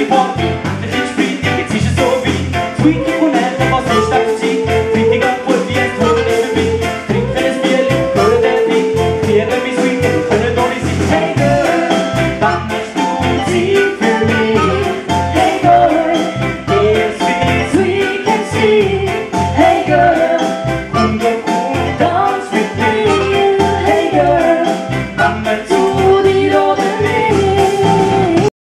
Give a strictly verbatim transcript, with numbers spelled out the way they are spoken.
geworden. Der Hit spielt, jetzt ist es so wie Sweet